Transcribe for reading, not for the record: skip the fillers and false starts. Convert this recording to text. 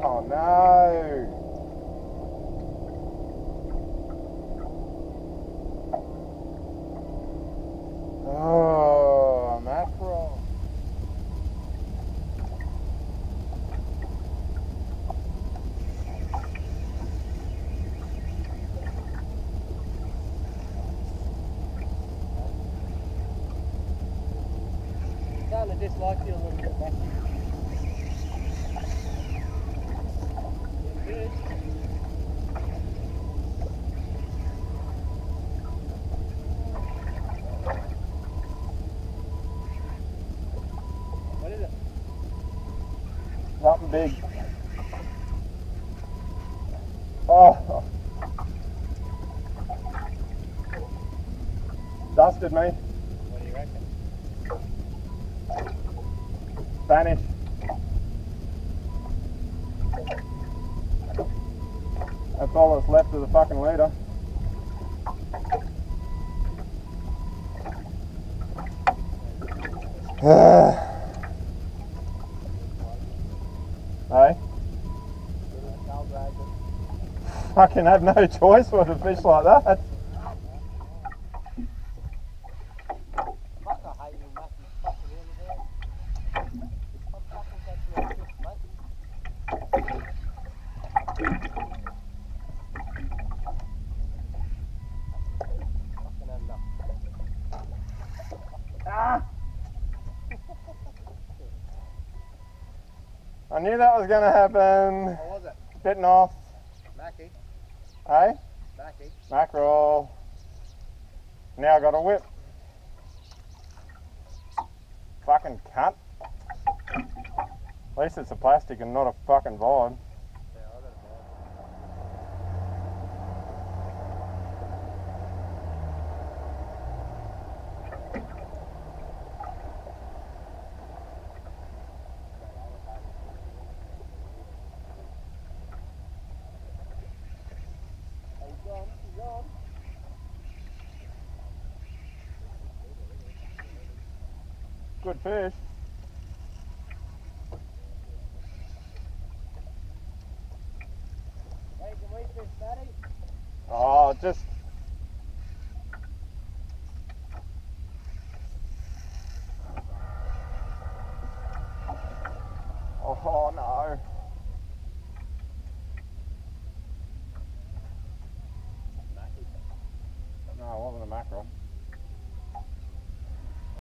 Oh no! Oh, mackerel. Starting to dislike you a little bit, Matthew. Good. What is it? Something big. Oh. Dusted me. What do you reckon? Spanish. That's all that's left of the fucking leader. Hey? Fucking have no choice with a fish like that. Fuck, I hate you, Matthew. Fuck the hell of it. I'm fucking catching a fish, mate. Fucking had enough. Ah. I knew that was going to happen. What was it? Bitten off. Mackie. Hey? Mackie. Mackerel. Now I got a whip. Fucking cunt. At least it's a plastic and not a fucking vine. Yeah, I got a ball. He's gone. He's gone. Good fish. Hey, can we fish, Matty? Oh, just... Oh no. Mackie. No, it wasn't a mackerel.